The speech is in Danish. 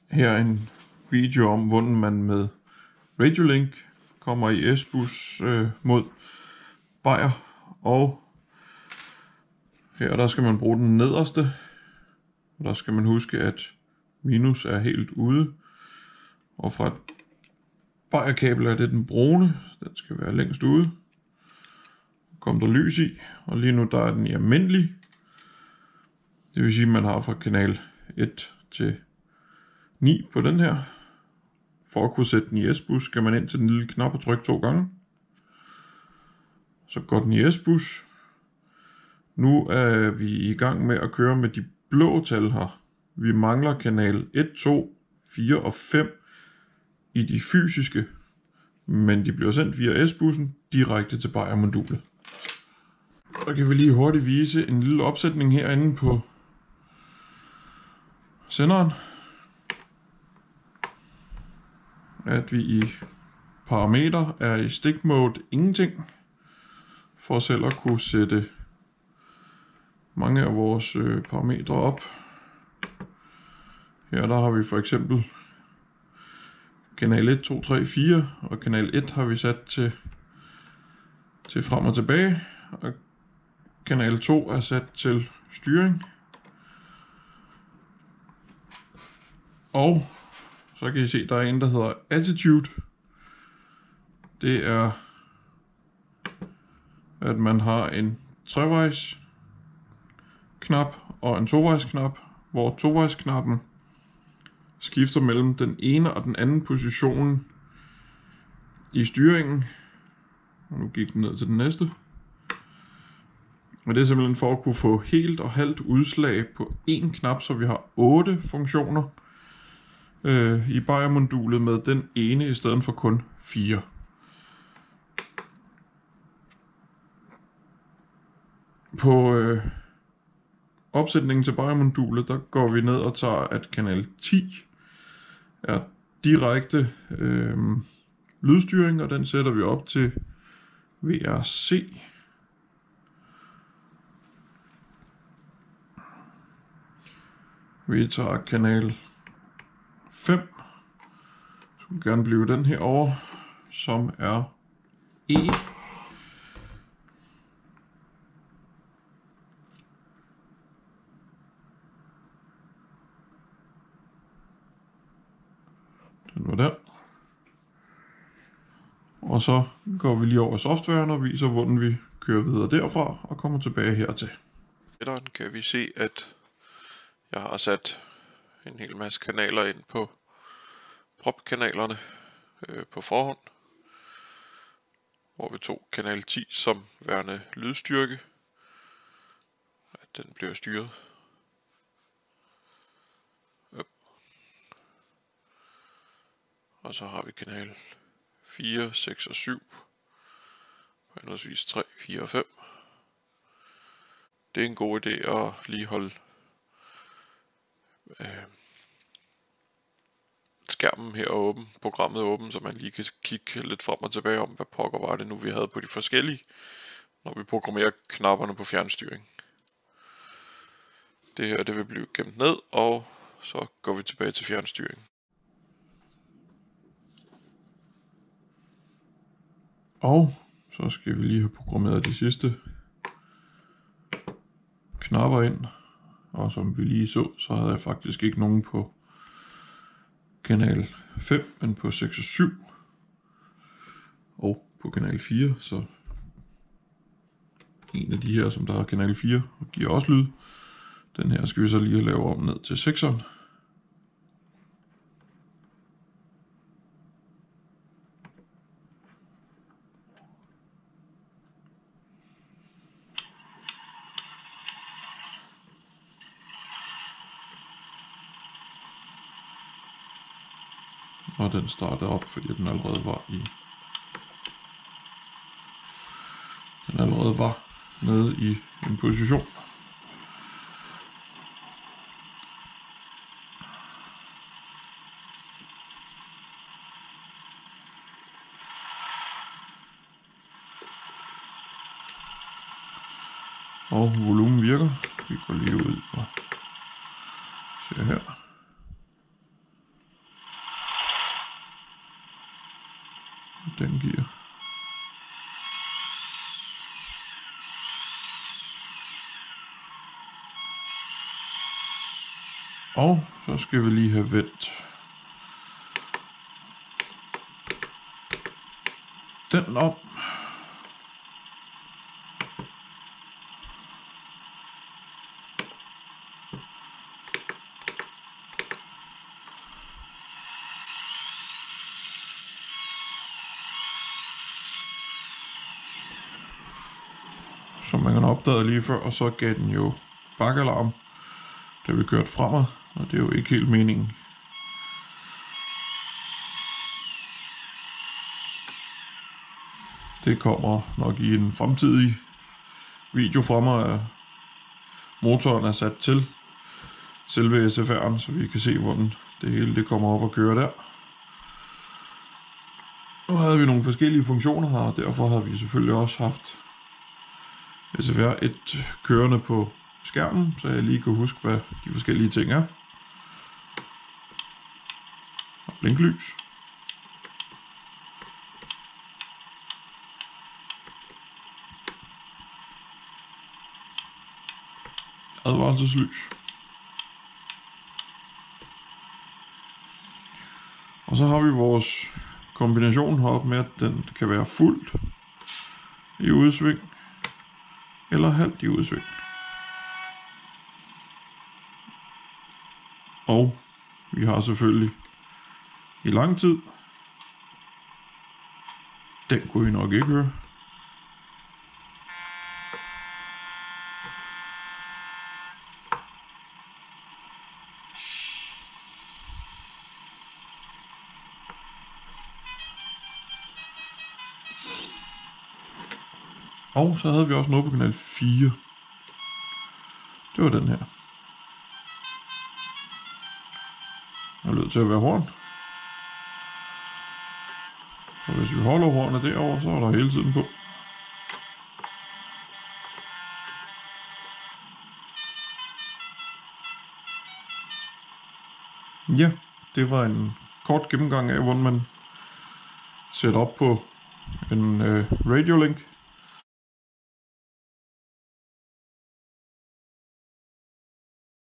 Her er en video om, hvordan man med Radiolink kommer i S-bus mod Bayer. Og her der skal man bruge den nederste. Der skal man huske, at minus er helt ude. Og fra et Bayer-kabel er det den brune. Den skal være længst ude. Kom der lys i, og lige nu der er den i almindelig. Det vil sige, at man har fra kanal 1 til 9 på den her. For at kunne sætte den i S-bus, skal man ind til den lille knap og trykke 2 gange. Så går den i S-bus. Nu er vi i gang med at køre med de blå tal her. Vi mangler kanal 1, 2, 4 og 5 i de fysiske, men de bliver sendt via S-bussen direkte til Bayer-modulet. Så kan vi lige hurtigt vise en lille opsætning herinde på senderen. At vi i parameter er i stick mode ingenting, for selv at kunne sætte mange af vores parametre op. Her der har vi for eksempel kanal 1, 2, 3, 4, og kanal 1 har vi sat til frem og tilbage, og kanal 2 er sat til styring. Og så kan I se, der er en, der hedder Attitude. Det er, at man har en trevejs knap og en tovejs knap, hvor tovejsknappen skifter mellem den ene og den anden position i styringen. Og nu gik den ned til den næste. Og det er simpelthen for at kunne få helt og halvt udslag på en knap, så vi har 8 funktioner i Bayer-modulet med den ene i stedet for kun 4. På opsætningen til Bayer-modulet, der går vi ned og tager, at kanal 10 er direkte lydstyring, og den sætter vi op til VRC. Vi tager kanal 5, som gerne blive den her over, som er E. Den var der. Og så går vi lige over softwaren og viser, hvordan vi kører videre derfra og kommer tilbage hertil. Her kan vi se, at jeg har sat en hel masse kanaler ind på prop-kanalerne på forhånd, hvor vi tog kanal 10 som værende lydstyrke, at den bliver styret. Og så har vi kanal 4, 6 og 7, på henholdsvis 3, 4 og 5. Det er en god idé at lige holde skærmen her åben, programmet åben, så man lige kan kigge lidt frem og tilbage om, hvad pokker var det nu vi havde på de forskellige, når vi programmerer knapperne på fjernstyring. Det her det vil blive gemt ned, og så går vi tilbage til fjernstyring. Og så skal vi lige have programmeret de sidste knapper ind. Og som vi lige så havde jeg faktisk ikke nogen på kanal 5, men på 6 og 7. Og på kanal 4, så en af de her, som der har kanal 4, og giver også lyd. Den her skal vi så lige lave om ned til 6'eren. Og den startede op, fordi den allerede var nede i en position. Og volumen virker. Vi går lige ud og ser her. den giver. Og så skal vi lige have vendt den om. Som man kan opdage lige før, og så gav den jo bakalarm, da vi kørte fremad, og det er jo ikke helt meningen. Det kommer nok i en fremtidig video fra mig, at motoren er sat til selve SFR'en, så vi kan se, hvordan det hele det kommer op og kører der. Nu havde vi nogle forskellige funktioner her, og derfor har vi selvfølgelig også haft SFR 1 kørende på skærmen, så jeg lige kan huske, hvad de forskellige ting er. Og blinklys. Advarselslys. Og så har vi vores kombination heroppe med, at den kan være fuldt i udsving eller halvt i udsving. Og vi har selvfølgelig i lang tid. Den kunne I nok ikke høre. Og så havde vi også noget på kanal 4. Det var den her. Der lød til at være horn. Så hvis vi holder hornet derovre, så er der hele tiden på. Ja, det var en kort gennemgang af, hvordan man sætter op på en Radiolink.